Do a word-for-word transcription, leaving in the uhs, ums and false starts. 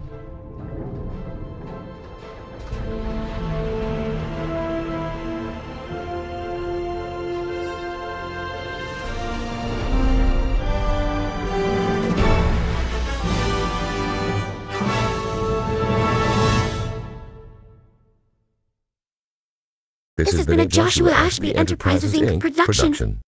This has been a Joshua Ashby Enterprises, Incorporated production.